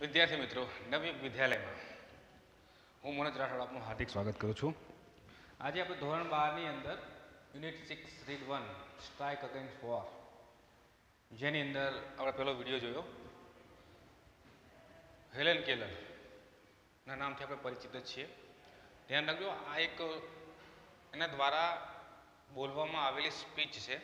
વિદ્યાર્થી મિત્રો, નવયુગ વિદ્યાલયમાં હું મનોજ રાઠોડ આપનું હાર્દિક સ્વાગત કરું છું. આજે આપણે ધોરણ 12 ની અંદર unit 6 read 1 strike against war, જેની અંદર આપણે પહેલો વિડીયો જોયો. હેલેન કેલર ના નામથી આપણે પરિચિત જ છીએ. ધ્યાન રાખજો, આ એક એના દ્વારા બોલવામાં આવેલી સ્પીચ છે.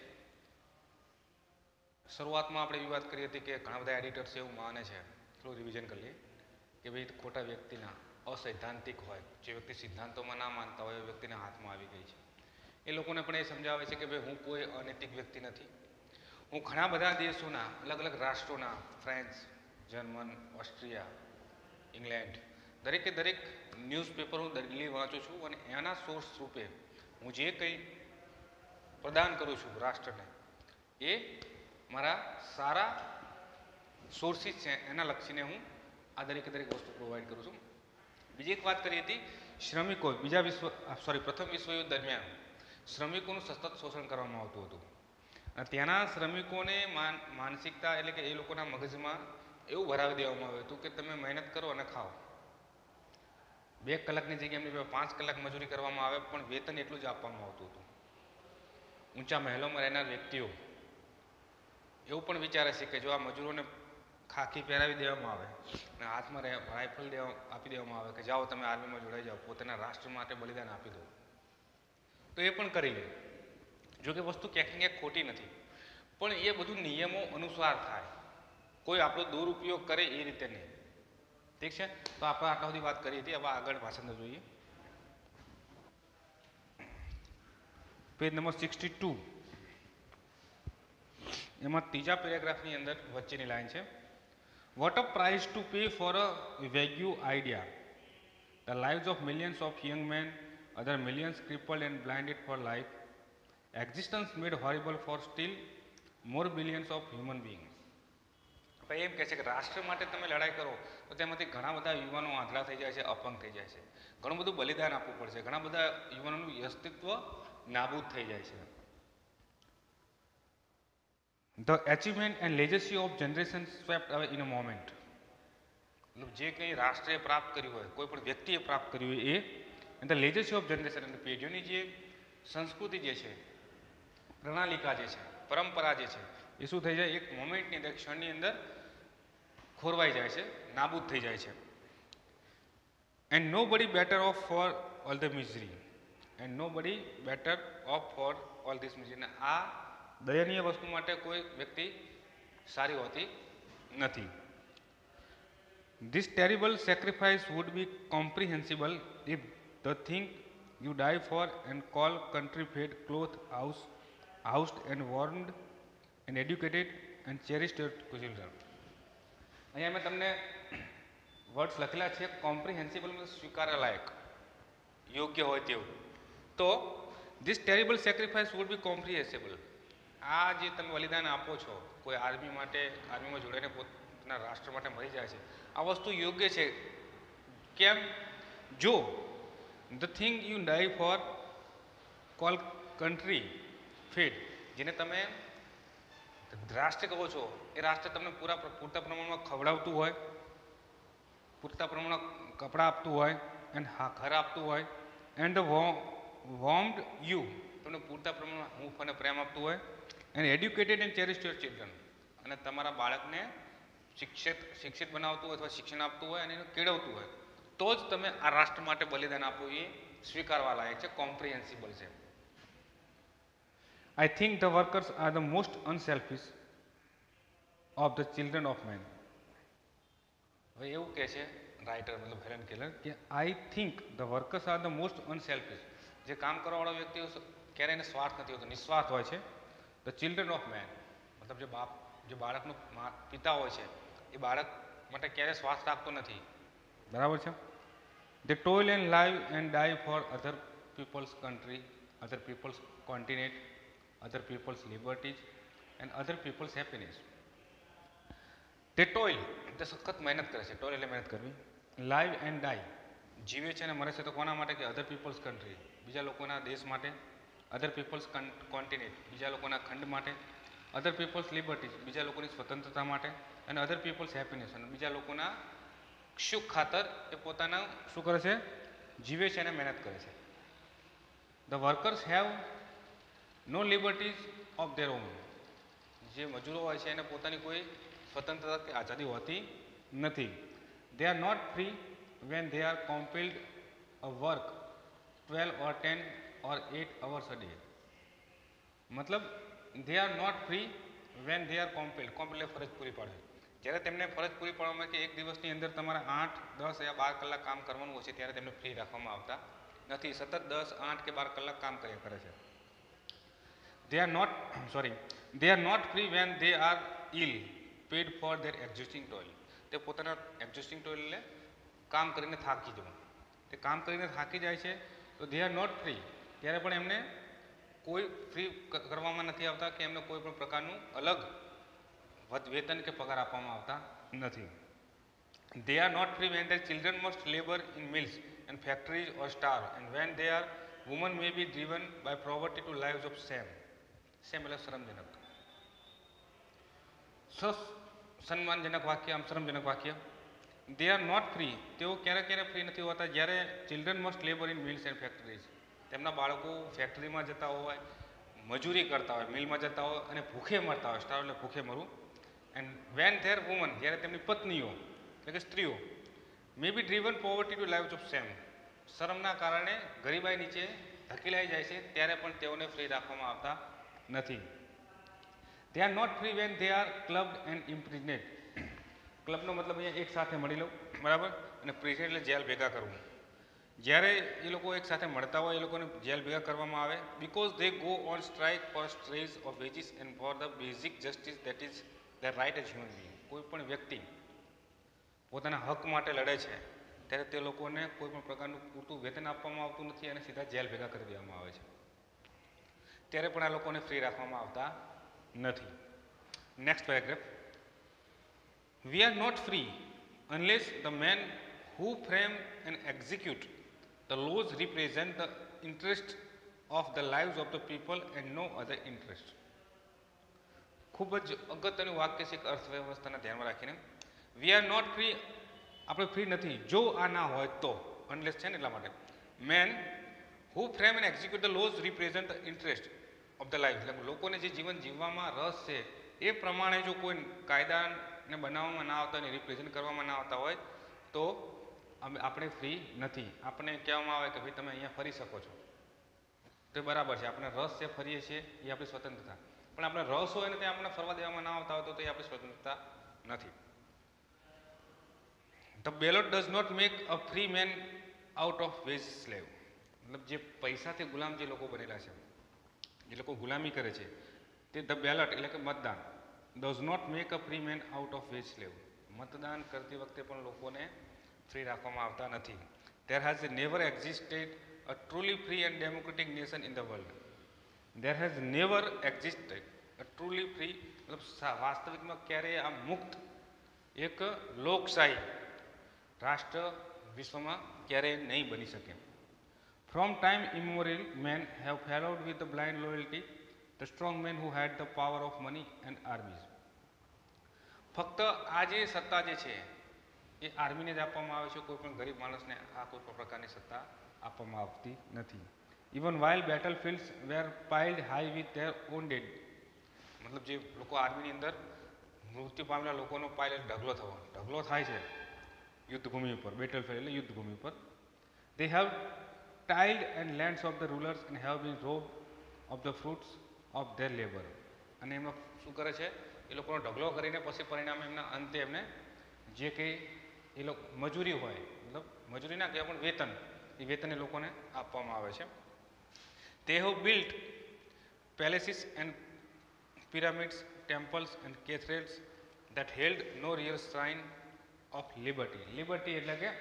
શરૂઆતમાં આપણે એવી વાત કરી હતી કે ઘણા બધા એડિટર્સ એવું માને છે, થોડું રિવિઝન કરી લઈએ, કે ભાઈ ખોટા વ્યક્તિના અસૈદ્ધાંતિક હોય, જે વ્યક્તિ સિદ્ધાંતોમાં ના માનતા હોય એ વ્યક્તિના હાથમાં આવી ગઈ છે. એ લોકોને પણ એ સમજાવે છે કે ભાઈ હું કોઈ અનૈતિક વ્યક્તિ નથી. હું ઘણા બધા દેશોના, અલગ અલગ રાષ્ટ્રોના, ફ્રાન્સ, જર્મન, ઓસ્ટ્રિયા, ઇંગ્લેન્ડ, દરેકે દરેક ન્યૂઝપેપર હું ડેલી વાંચું છું અને એના સોર્સ રૂપે હું જે કંઈ પ્રદાન કરું છું રાષ્ટ્રને, એ મારા સારા સોર્સિસ છે એના લક્ષીને હું આ દરેકે દરેક વસ્તુ પ્રોવાઈડ કરું છું. બીજી એક વાત કરી હતી, શ્રમિકો પ્રથમ વિશ્વયુદ્ધ દરમિયાન શ્રમિકોનું સતત શોષણ કરવામાં આવતું હતું અને ત્યાંના શ્રમિકોને માનસિકતા એટલે કે એ લોકોના મગજમાં એવું ભરાવી દેવામાં આવ્યું હતું કે તમે મહેનત કરો અને ખાઓ. 2 કલાકની જગ્યાએ એમની 5 કલાક મજૂરી કરવામાં આવે પણ વેતન એટલું જ આપવામાં આવતું હતું. ઊંચા મહેલોમાં રહેનાર વ્યક્તિઓ એવું પણ વિચારે છે કે જો આ મજૂરોને ખાખી પહેરાવી દેવામાં આવે અને હાથમાં રાઇફલ આપી દેવામાં આવે કે જાઓ તમે આર્મીમાં જોડાઈ જાઓ, પોતાના રાષ્ટ્ર માટે બલિદાન આપી દો, તો એ પણ કરી લે. જો કે વસ્તુ ક્યાંક ક્યાંક ખોટી નથી, પણ એ બધું નિયમો અનુસાર થાય, કોઈ આપણો દુરુપયોગ કરે એ રીતે નહીં. ઠીક છે, તો આપણે આટલા સુધી વાત કરી હતી. હવે આગળ ભાષણ જોઈએ. પેજ નંબર 62, એમાં ત્રીજા પેરેગ્રાફની અંદર વચ્ચેની લાઈન છે, what a price to pay for a vague idea, the lives of millions of young men, other millions crippled and blinded for life, existence made horrible for still more billions of human beings. ભાઈ એમ કહે છે કે રાષ્ટ્ર માટે તમે લડાઈ કરો તો તેમાંથી ઘણા બધા યુવાનો આંધળા થઈ જાય છે, અપંગ થઈ જાય છે, ઘણું બધું બલિદાન આપવું પડશે, ઘણા બધા યુવાનોનું અસ્તિત્વ નાબૂદ થઈ જાય છે. The achievement and legacy of generation swept away in a moment. મતલબ જે કંઈ રાષ્ટ્રએ પ્રાપ્ત કર્યું હોય, કોઈ પણ વ્યક્તિએ પ્રાપ્ત કર્યું હોય એ, and the legacy of generation, એટલે પેઢીઓની જે સંસ્કૃતિ જે છે, પ્રણાલિકા જે છે, પરંપરા જે છે, એ શું થઈ જાય, એક મોમેન્ટની અંદર, ક્ષણની અંદર ખોરવાઈ જાય છે, નાબૂદ થઈ જાય છે. And nobody better off for all the misery, and nobody better off for all this misery. આ દયનીય વસ્તુ માટે કોઈ વ્યક્તિ સારી હોતી નથી. This terrible sacrifice would be comprehensible if the thing you die for and call country fed, clothed, housed and warmed and educated and cherished your children. અહીંયા મેં તમને વર્ડ્સ લખેલા છે, કોમ્પ્રિહેન્સિબલ સ્વીકારવા લાયક, યોગ્ય હોય તેવું. તો this terrible sacrifice would be comprehensible. આ જે તમે બલિદાન આપો છો, કોઈ આર્મી માટે, આર્મીમાં જોડાઈને પોતાના રાષ્ટ્ર માટે મરી જાય છે, આ વસ્તુ યોગ્ય છે. કેમ? જો the thing you die for call country fed, જેને તમે રાષ્ટ્ર કહો છો, એ રાષ્ટ્ર તમને પૂરતા પ્રમાણમાં ખવડાવતું હોય, પૂરતા પ્રમાણમાં કપડાં આપતું હોય, એન્ડ ઘર આપતું હોય, એન્ડ વોર્મ્ડ યુ, તમને પૂરતા પ્રમાણમાં હૂંફ અને પ્રેમ આપતું હોય, and educated and cherished your children, અને તમારા બાળકને શિક્ષિત બનાવતું હોય અથવા શિક્ષણ આપતું હોય અને એનું કેળવતું હોય, તો જ તમે આ રાષ્ટ્ર માટે બલિદાન આપવું એ સ્વીકારવા લાયક છે, કોમ્પ્રિહેન્સિબલ છે. I think the workers are the most unselfish of the children of men. હવે એવું કહે છે રાઇટર, મતલબ હેલેન કેલર, કે I think the workers are the most unselfish. જે કામ કરવાવાળા વ્યક્તિઓ ક્યારેય એને સ્વાર્થ નથી હોતો, નિસ્વાર્થ હોય છે. ધ ચિલ્ડ્રન ઓફ મેન, મતલબ જે બાળકનો પિતા હોય છે, એ બાળક માટે ક્યારેય સ્વાર્થ રાખતો નથી. બરાબર છે. They toil and live and die for other people's country, other people's continent, other people's liberties and other people's happiness. They toil, તે સખત મહેનત કરે છે, ટોલ એટલે મહેનત કરવી. લાઈવ એન્ડ ડાઈ, જીવે છે અને મરે છે તો કોના માટે? કે અધર પીપલ્સ કન્ટ્રી, બીજા લોકોના દેશ માટે. અધર પીપલ્સ કોન્ટિનેન્ટ, બીજા લોકોના ખંડ માટે. અધર પીપલ્સ લિબર્ટીઝ, બીજા લોકોની સ્વતંત્રતા માટે. અને અધર પીપલ્સ હેપીનેસ, અને બીજા લોકોના સુખ ખાતર એ પોતાના શું કરે છે, જીવે છે અને મહેનત કરે છે. The workers have no liberties of their own. જે મજૂરો હોય છે એને પોતાની કોઈ સ્વતંત્રતા કે આઝાદી હોતી નથી. They are not free when they are compelled a work 12 or 10 or 8 hours a day. મતલબ they are not free when they are compelled. Compelled ફરજ પૂરી પાડે. જ્યારે તેમને ફરજ પૂરી પાડવામાં કે એક દિવસની અંદર તમારે 8, 10 યા 12 કલાક કામ કરવાનું હોય છે, ત્યારે તેમને ફ્રી રાખવામાં આવતા નથી. સતત 10, 8 કે 12 કલાક કામ કર્યા કરે છે. They are not they are not free when they are ill paid for their exhausting toil. તે પોતાના exhausting toil એટલે કામ કરીને થાકી જવું. તે કામ કરીને થાકી જાય છે તો they are not free. ત્યારે પણ એમને કોઈ ફ્રી કરવામાં નથી આવતા કે એમને કોઈ પણ પ્રકારનું અલગ વેતન કે પગાર આપવામાં આવતા નથી. They are not free when their children must labor in mills and factories or starve, and when they are women may be driven by poverty to lives of shame. શેમ એટલે શરમજનક. સન્માનજનક વાક્ય, આમ શરમજનક વાક્ય. They are not free. તેઓ ક્યારે free નથી હોતા જ્યારે children must labour in mills and factories. તેમના બાળકો ફેક્ટરીમાં જતા હોય, મજૂરી કરતા હોય, મિલમાં જતા હોય અને ભૂખે મરતા હોય. સ્ટાર એટલે ભૂખે મરવું. એન્ડ વેન ધેર વુમન, જ્યારે તેમની પત્નીઓ એટલે કે સ્ત્રીઓ may be driven poverty to lives of shame, શરમના કારણે ગરીબાઈ નીચે ધકેલાઈ જાય છે, ત્યારે પણ તેઓને ફ્રી રાખવામાં આવતા નથી. They are not free when they are clubbed and imprisoned. ક્લબનો મતલબ અહીંયા એક સાથે મળી લઉં, બરાબર, અને પ્રિઝન એટલે જેલ ભેગા કરવું. જ્યારે એ લોકો એક સાથે મળતા હોય એ લોકોને જેલ ભેગા કરવામાં આવે. Because they go on strike for stress of wages and for the basic justice that is the right as human being. કોઈ પણ વ્યક્તિ પોતાના હક માટે લડે છે ત્યારે તે લોકોને કોઈ પણ પ્રકારનું પૂરતું વેતન આપવામાં આવતું નથી અને સીધા જેલ ભેગા કરી દેવામાં આવે છે. ત્યારે પણ આ લોકોને ફ્રી રાખવામાં આવતા નથી. Next paragraph. We are not free unless the men who frame and execute the laws represent the interest of the lives of the people and no other interest. ખૂબ જ અગત્યનું વાક્ય છે અર્થવ્યવસ્થાને ધ્યાનમાં રાખીને. We are not free, આપણે free નથી જો આ ના હોય તો. અનલેસ છે ને એટલા માટે. Men who frame and execute the laws represent the interest of the life. એટલે લોકોને જે જીવન જીવવામાં રસ છે એ પ્રમાણે જો કોઈ કાયદાને બનાવવામાં ના આવતા અને રિપ્રેઝેન્ટ કરવામાં ના આવતા હોય તો આપણે ફ્રી નથી. આપણે કહેવામાં આવે કે ભાઈ તમે અહીંયા ફરી શકો છો તો બરાબર છે, આપણે રસ છે ફરીએ છીએ એ આપણી સ્વતંત્રતા. પણ આપણે રસ હોય ને ત્યાં આપણે ફરવા દેવામાં ના આવતા હોય તો એ આપણી સ્વતંત્રતા નથી. The ballot does not make a free man out of wage slave. મતલબ જે પૈસાથી ગુલામ જે લોકો બનેલા છે, જે લોકો ગુલામી કરે છે, તે ધ બેલોટ એટલે કે મતદાન does not make a free man out of wage slave. મતદાન કરતી વખતે પણ લોકોને ફ્રી રાખવામાં આવતા નથી. There has never existed a truly free and democratic nation in the world. There has never existed a truly free, મતલબ વાસ્તવિકમાં ક્યારેય આ મુક્ત એક લોકશાહી રાષ્ટ્ર વિશ્વમાં ક્યારેય નહીં બની શકે. From time immemorial, men have followed with the blind loyalty the strong men who had the power of money and armies. ફક્ત આ જે સત્તા જે છે એ આર્મીને જ આપવામાં આવે છે. કોઈ પણ ગરીબ માણસને આ કોઈ પણ પ્રકારની સત્તા આપવામાં આવતી નથી. Even while battlefields were piled high with their own dead. મતલબ જે લોકો આર્મીની અંદર મૃત્યુ પામેલા લોકોનો પાઇલ ઢગલો થાય છે યુદ્ધભૂમિ ઉપર. બેટલ ફિલ્ડ એટલે યુદ્ધભૂમિ ઉપર. They have tilled and lands of the rulers and have been robbed of the fruits of their labor. અને એમાં શું કરે છે એ લોકોનો ઢગલો કરીને પછી પરિણામે એમના અંતે એમને જે કંઈ એ લોકો મજૂરી હોય, મતલબ મજૂરી ના કહેવાય પણ વેતન, એ વેતન એ લોકોને આપવામાં આવે છે. They have built palaces and pyramids, temples and cathedrals that held no real shrine of liberty. Liberty એટલે કે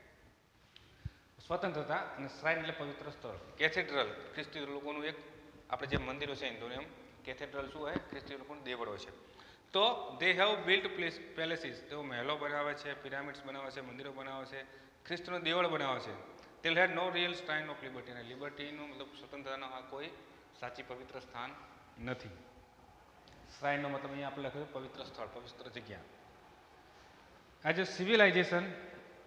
સ્વતંત્રતા અને શ્રાઇન એટલે પવિત્ર સ્થળ. કેથેડ્રલ ખ્રિસ્તી લોકોનું એક, આપણે જે મંદિરો છે હિન્દુને એમ કેથેડ્રલ શું હોય ખ્રિસ્તી લોકોનું દેવળો છે. તો દે હેવ બિલ્ટ પેલેસીસ, તેઓ મહેલો બનાવે છે, પિરામિડ્સ બનાવે છે, મંદિરો બનાવે છે, ખ્રિસ્તનું દેવળ બનાવે છે. તે had no real shrine of liberty. અને લિબર્ટીનું મતલબ સ્વતંત્રતાનો આ કોઈ સાચી પવિત્ર સ્થાન નથી. શ્રાઇનનો મતલબ અહીંયા આપણે લખ્યું પવિત્ર સ્થળ, પવિત્ર જગ્યા. As a civilization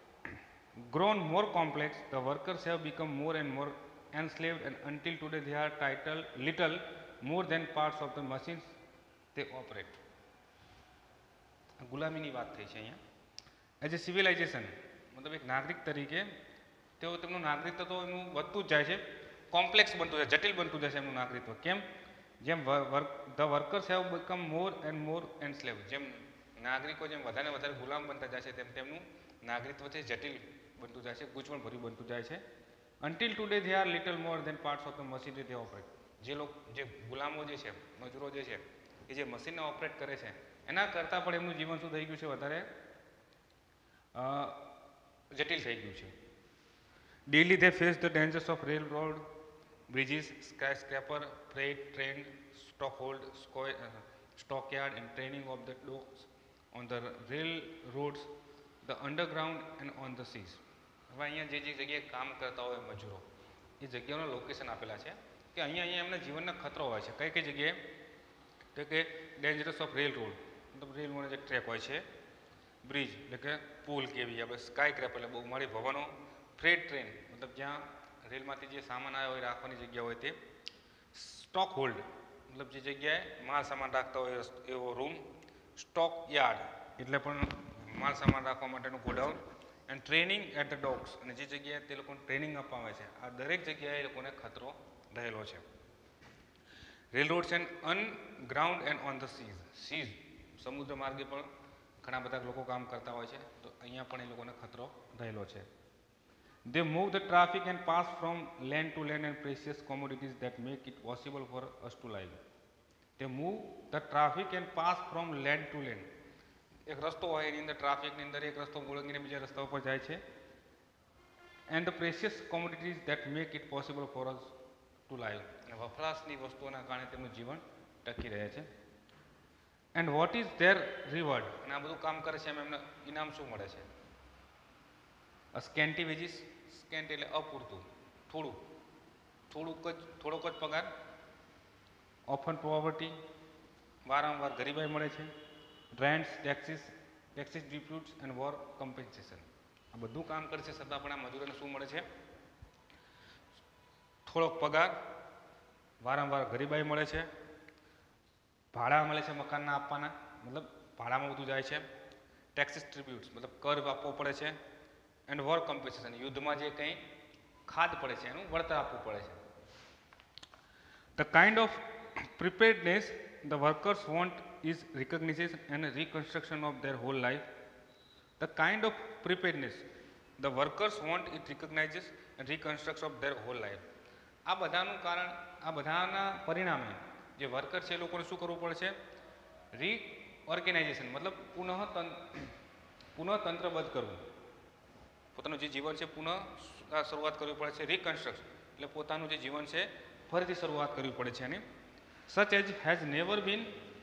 grown more complex, the workers have become more and more enslaved, and until today they are titled little more than parts of the machines they operate. ગુલામીની વાત થઈ છે અહીંયા. એઝ એ સિવિલાઇઝેશન મતલબ એક નાગરિક તરીકે તેઓ તેમનું નાગરિકત્વ તો એનું વધતું જ જાય છે, કોમ્પ્લેક્સ બનતું જાય, જટિલ બનતું જાય છે એમનું નાગરિકત્વ. કેમ? જેમ the workers have become more and more enslave, જેમ નાગરિકો જેમ વધારે વધારે ગુલામ બનતા જાય છે તેમ તેમનું નાગરિકત્વ છે જટિલ બનતું જાય છે, ગૂંચવણ ભર્યું બનતું જાય છે. Until today they are little more than parts of the machinery they operate. જે ગુલામો જે છે, મજૂરો જે છે, એ જે મશીનને ઓપરેટ કરે છે એના કરતાં પણ એમનું જીવન શું થઈ ગયું છે, વધારે જટિલ થઈ ગયું છે. Daily they face the dangers of railroad, bridges, skyscraper, freight train, stockhold, stockyard, and training of the dogs on the railroads, the underground, and on the seas. હવે અહીંયા જે જગ્યાએ કામ કરતા હોય મજૂરો, એ જગ્યાઓના લોકેશન આપેલા છે કે અહીંયા એમના જીવનનો ખતરો હોય છે. કઈ કઈ જગ્યાએ? તો કે ડેન્જરસ ઓફ રેલ રોડ, મતલબ રેલનો જે ટ્રેક હોય છે, બ્રિજ એટલે કે પુલ કેવી, આપણે સ્કાય ક્રેપર એટલે બહુ મારી ભવનો, ફ્રેટ ટ્રેન મતલબ જ્યાં રેલમાંથી જે સામાન આવ્યો હોય રાખવાની જગ્યા હોય તે, સ્ટોક હોલ્ડ મતલબ જે જગ્યાએ માલ સામાન રાખતા હોય એવો રૂમ, સ્ટોક યાર્ડ એટલે પણ માલ સામાન રાખવા માટેનું godown, and training at the docks અને જે જગ્યાએ તે લોકોને ટ્રેનિંગ આપવામાં આવે છે, આ દરેક જગ્યાએ એ લોકોને ખતરો રહેલો છે. Railroads and underground and on the seas સમુદ્ર માર્ગે પણ ઘણા બધા લોકો કામ કરતા હોય છે, તો અહીંયા પણ એ લોકોને ખતરો રહેલો છે. They move the traffic and pass from land to land and precious commodities that make it possible for us to live. They move the traffic and pass from land to land. એક રસ્તો હોય એની અંદર ટ્રાફિકની અંદર એક રસ્તો ઓળંગીને બીજા રસ્તા ઉપર જાય છે. And the precious commodities that make it possible for us to live. અને વપરાશની વસ્તુઓના કારણે તેમનું જીવન ટકી રહે છે. And what is their reward? અને આ બધું કામ કરે છે એમને ઇનામ શું મળે છે? સ્કેન્ટી વેજીસ, સ્કેન્ટ એટલે અપૂરતું, થોડોક જ પગાર, ઓફન પોવર્ટી વારંવાર ગરીબાઈ મળે છે, rents, taxes disputes and war compensation. આ બધું કામ કરે છે છતાં પણ આ મજૂરોને શું મળે છે? થોડોક પગાર, વારંવાર ગરીબાઈ મળે છે, ભાડા મળે છે મકાનના આપવાના, મતલબ ભાડામાં બધું જાય છે, ટેક્સીસ ડિસ્પ્યુટ્સ મતલબ કર આપવો પડે છે, એન્ડ વોર કમ્પેન્સેશન યુદ્ધમાં જે કંઈ ખાદ પડે છે એનું વળતર આપવું પડે છે. The kind of preparedness the workers want is recognition and reconstruction of their whole life. The kind of preparedness the workers want is recognises and reconstruction of their whole life. આ બધાનું કારણ, આ બધાના પરિણામે જે વર્કર છે એ લોકોને શું કરવું પડે છે? રીઓર્ગેનાઇઝેશન મતલબ પુનઃતંત્રબદ્ધ કરવું, પોતાનું જે જીવન છે પુનઃ શરૂઆત કરવી પડે છે. રિકન્સ્ટ્રક્શન એટલે પોતાનું જે જીવન છે ફરીથી શરૂઆત કરવી પડે છે. અને such as has never been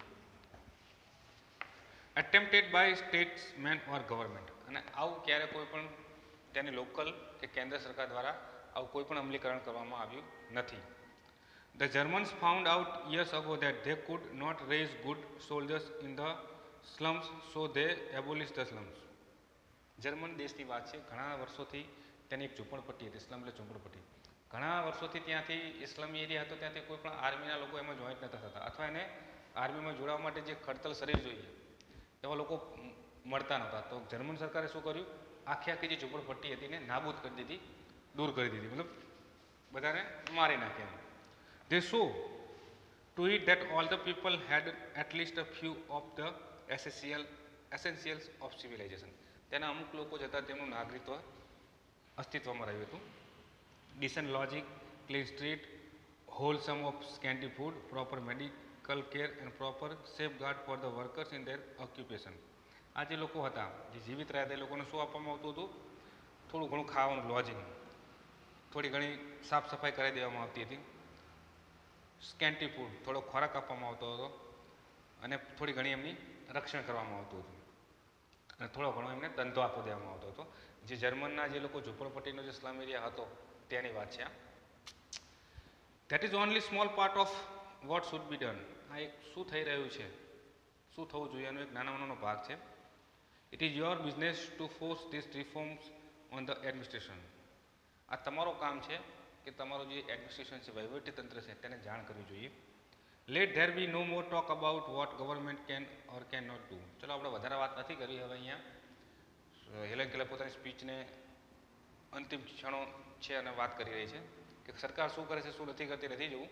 attempted by statesmen or government. અને આવું ક્યારે કોઈ પણ ત્યાંની લોકલ કે કેન્દ્ર સરકાર દ્વારા આવું કોઈ પણ અમલીકરણ કરવામાં આવ્યું નથી. The Germans found out years ago that they could not raise good soldiers in the slums, so they abolish the slums. German દેશની વાત છે, ઘણા વર્ષોથી ત્યાંની એક ઝૂંપડપટ્ટી હતી, ઇસ્લામ એટલે ઝૂંપડપટ્ટી. ઘણા વર્ષોથી ત્યાંથી ઇસ્લામી એરિયા હતો, ત્યાંથી કોઈ પણ આર્મીના લોકો એમાં જોઈન્ટ નહોતા થતા, અથવા એને આર્મીમાં જોડાવા માટે જે ખડતલ શરીર જોઈએ એવા લોકો મળતા નહોતા. તો જર્મન સરકારે શું કર્યું? આખી જે ઝૂંપડપટ્ટી હતી એને નાબૂદ કરી દીધી, દૂર કરી દીધી, મતલબ બધાને મારી નાખ્યા. They saw to it that all the people had at least a few of the essentials of civilization. તેના અમુક લોકો જતા તેમનું નાગરિકત્વ અસ્તિત્વમાં રહ્યું હતું. Decent lodging, clean street, wholesome of scanty food, proper medical care and proper safeguard for the workers in their occupation. આ જે લોકો હતા જે જીવિત રહ્યા હતા એ લોકોને શું આપવામાં આવતું હતું? થોડું ઘણું ખાવાનું, લોજિંગ, થોડી ઘણી સાફ સફાઈ કરાવી દેવામાં આવતી હતી. સ્કેન્ટી ફૂડ થોડો ખોરાક આપવામાં આવતો હતો અને થોડી ઘણી એમની રક્ષણ કરવામાં આવતું હતું અને થોડો ઘણો એમને ધંધો આપી દેવામાં આવતો હતો. જે જર્મનના જે લોકો ઝૂંપડપટ્ટીનો જે સ્લમ એરિયા હતો તેની વાત છે. That is only small part of what should be done. આ એક શું થઈ રહ્યું છે, શું થવું જોઈએ એનો એક નાનો ભાગ છે. It is your business to force these reforms on the administration. આ તમારું કામ છે કે તમારું જે એડમિનિસ્ટ્રેશન છે, વહીવટી તંત્ર છે, તેને જાણ કરવી જોઈએ. Let there be no more talk about what government can or can not do. ચલો આપણે વધારે વાત નથી કરી. હવે અહીંયા હેલેન કેલર પોતાની સ્પીચને અંતિમ ક્ષણો છે અને વાત કરી રહી છે કે સરકાર શું કરે છે, શું નથી કરતી, નથી જવું.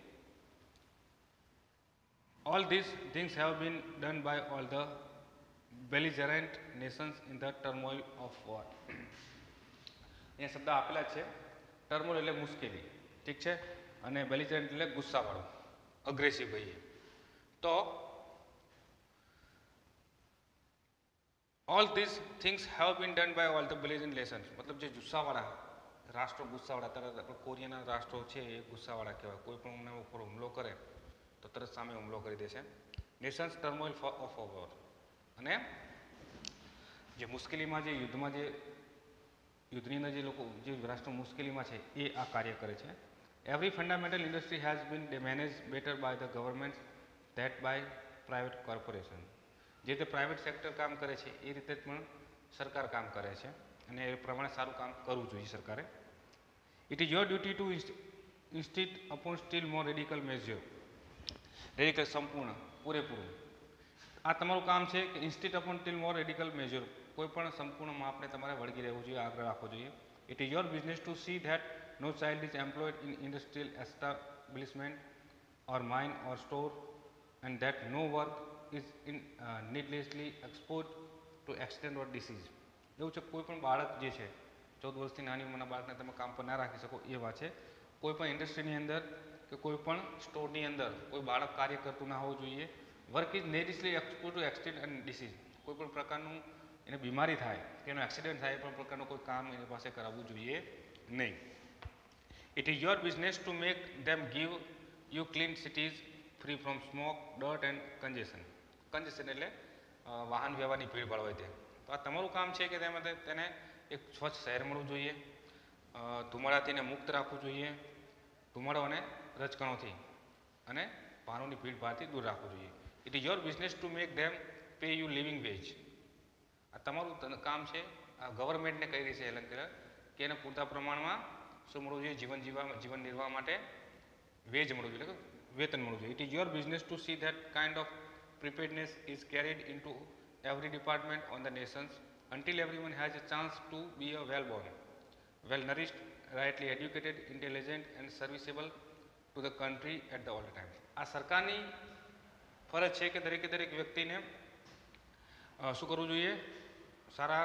All these things have been done by all the belligerent nations in the turmoil of war. અહીંયા શબ્દ આપેલા છે. ટર્મોલ એટલે મુશ્કેલી, ઠીક છે, અને બેલિજરન્ટ એટલે ગુસ્સાવાળું, અગ્રેસિવ કહીએ તો. All these things have been done by all the belligerent nations. મતલબ જે ગુસ્સાવાળા રાષ્ટ્રો, ગુસ્સાવાળા તરત કોરિયાના રાષ્ટ્રો છે એ ગુસ્સાવાળા કહેવાય. કોઈ પણ એમના ઉપર હુમલો કરે તો તરત સામે હુમલો કરી દેશે. Nations turmoil of war. અને જે મુશ્કેલીમાં, જે યુદ્ધમાં, જે યુદ્ધની અંદર જે લોકો, જે રાષ્ટ્રો મુશ્કેલીમાં છે એ આ કાર્ય કરે છે. Every fundamental industry has been manage better by the government that by private corporation. જે રીતે પ્રાઇવેટ સેક્ટર કામ કરે છે એ રીતે પણ સરકાર કામ કરે છે અને એ પ્રમાણે સારું કામ કરવું જોઈએ સરકારે. It is your duty to insist upon still more radical measure. Radical સંપૂર્ણ, પૂરેપૂરું. આ તમારું કામ છે કે insist upon still more radical measure. કોઈ પણ સંપૂર્ણ માપને તમારે વળગી રહેવું જોઈએ, આગ્રહ રાખવો જોઈએ. It is your business to see that no child is employed in industrial establishment or mine or store and that no work is needlessly expose to accident or disease. એવું છે કોઈ પણ બાળક જે છે 14 વર્ષથી નાની ઉંમરના બાળકને તમે કામ પર ના રાખી શકો એ વાત છે. કોઈ પણ ઇન્ડસ્ટ્રીની અંદર કે કોઈ પણ સ્ટોરની અંદર કોઈ બાળક કાર્ય કરતું ના હોવું જોઈએ. Work is needlessly expose to accident and disease. કોઈ પણ પ્રકારનું એને બીમારી થાય કે એનો એક્સિડન્ટ થાય, પણ પ્રકારનું કોઈ કામ એની પાસે કરાવવું જોઈએ નહીં. It is your business to make them give you clean cities free from smoke, dirt and congestion. Congestion એટલે વાહન વ્યવહારની ભીડભાડ હોય તે. તો આ તમારું કામ છે કે તેમાં તેને એક સ્વચ્છ શહેર મળવું જોઈએ, ધુમાડાથી એને મુક્ત રાખવું જોઈએ, ધુમાડો અને રજકણોથી અને વાહનોની ભીડભાડથી દૂર રાખવું જોઈએ. It is your business to make them pay you living wage. આ તમારું કામ છે. આ ગવર્મેન્ટને કહી રહી છે હેલેન કેલર કે એને પૂરતા પ્રમાણમાં શું મળવું જોઈએ, જીવન નિર્વાહ માટે વેજ મળવું જોઈએ, વેતન મળવું જોઈએ. It is your business to see that kind of preparedness is carried into every department on the nations until everyone has a chance to be a well-born, well-nourished, rightly educated, intelligent and serviceable to the country at the all times. આ સરકારની ફરજ છે કે દરેક વ્યક્તિને શું કરવું જોઈએ, સારા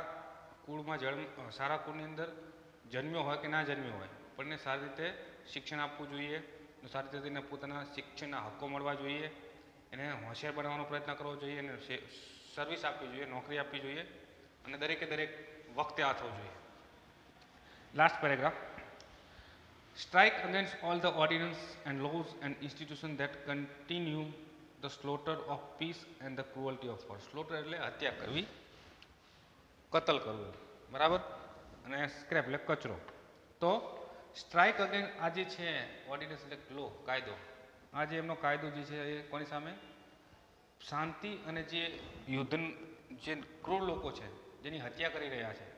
કુળની અંદર જન્મ્યો હોય કે ના જન્મ્યો હોય પણ એને સારી રીતે શિક્ષણ આપવું જોઈએ, સારી રીતે એને પોતાના શિક્ષણના હક્કો મળવા જોઈએ, એને હોશિયાર બનાવવાનો પ્રયત્ન કરવો જોઈએ, એને સર્વિસ આપવી જોઈએ, નોકરી આપવી જોઈએ અને દરેક વખતે આ થવું જોઈએ. Last paragraph. Strike against all the ordinance and laws and institution that continue the slaughter of peace and the cruelty of war. Slaughter એટલે હત્યા કરવી, કતલ કરવું, બરાબર, અને સ્ક્રેપ એટલે કચરો. તો સ્ટ્રાઇક અગેન્સ્ટ આ જે છે ઓર્ડિનન્સ એટલે લો, કાયદો. આ જે એમનો કાયદો જે છે એ કોની સામે? શાંતિ અને જે યુદ્ધ, જે ક્રૂર લોકો છે જેની હત્યા કરી રહ્યા છે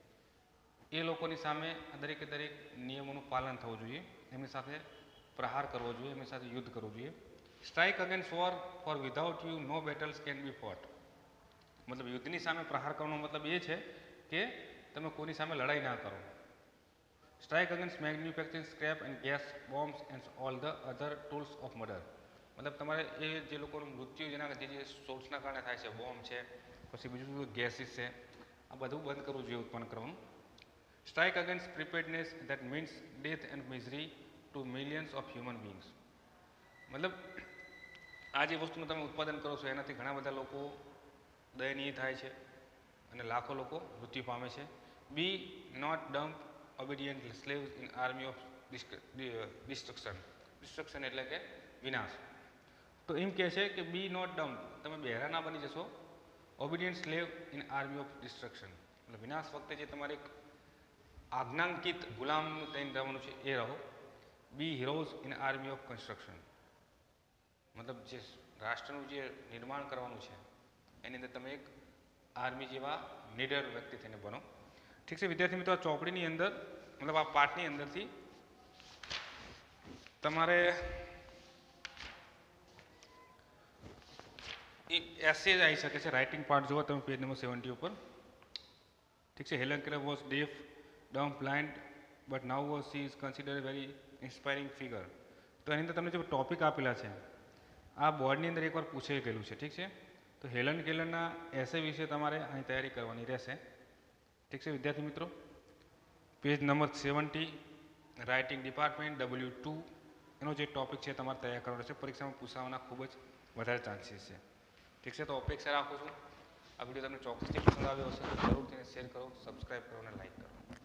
એ લોકોની સામે દરેક નિયમોનું પાલન થવું જોઈએ, એમની સાથે પ્રહાર કરવો જોઈએ, એમની સાથે યુદ્ધ કરવું જોઈએ. Strike against war for without you no battles can be fought. મતલબ યુદ્ધની સામે પ્રહાર કરવાનો મતલબ એ છે કે તમે કોઈની સામે લડાઈ ના કરો. Strike against manufacturing scrap and gas bombs and all the other tools of murder. મતલબ તમારે એ જે લોકોનું મૃત્યુ જેના જે સોર્સના કારણે થાય છે, બોમ્બ છે, પછી બીજું ગેસીસ છે, આ બધું બંધ કરવું જોઈએ ઉત્પન્ન કરવાનું. Strike against preparedness that means death and misery to millions of human beings. મતલબ આ જે વસ્તુનું તમે ઉત્પાદન કરો છો એનાથી ઘણા બધા લોકો દયનીય થાય છે અને લાખો લોકો મૃત્યુ પામે છે. Be not dumb obedient slaves in army of destruction. ડિસ્ટ્રક્શન એટલે કે વિનાશ. તો એમ કહે છે કે બી નોટ ડમ્પ, તમે બહેરા ના બની જશો, obedient slave in army of destruction. એટલે વિનાશ વખતે જે તમારે એક આજ્ઞાંકિત ગુલામનું થઈને રહેવાનું છે એ રહો. Be heroes in army of construction. મતલબ જે રાષ્ટ્રનું જે નિર્માણ કરવાનું છે એની અંદર તમે એક આર્મી જેવા નીડર વ્યક્તિ થઈને બનો. ઠીક છે વિદ્યાર્થી મિત્રો, આ ચોપડીની અંદર મતલબ આ પાઠની અંદરથી તમારે એસેજ આવી શકે છે. રાઇટિંગ પાર્ટ જુઓ તમે પેજ નંબર 70 ઉપર. ઠીક છે. Helen Keller was deaf, dumb, blind, but now was she is considered very inspiring figure. તો એની અંદર તમને જે ટોપિક આપેલા છે આ બોર્ડની અંદર એકવાર પૂછાઈ ગયેલું છે. ઠીક છે. તો હેલન કેલરના એસે વિશે તમારે અહીં તૈયારી કરવાની રહેશે. ઠીક છે વિદ્યાર્થી મિત્રો, page number 70 writing department W2 એનો જે ટોપિક છે તમારે તૈયાર કરવાનો છે. પરીક્ષામાં પૂછાવાના ખૂબ જ વધારે ચાન્સીસ છે. ઠીક છે. તો અપેક્ષા રાખું છું આ વિડીયો તમને ચોક્કસથી પસંદ આવ્યો હશે તો જરૂર તેને શેર કરો, સબસ્ક્રાઈબ કરો અને લાઈક કરો.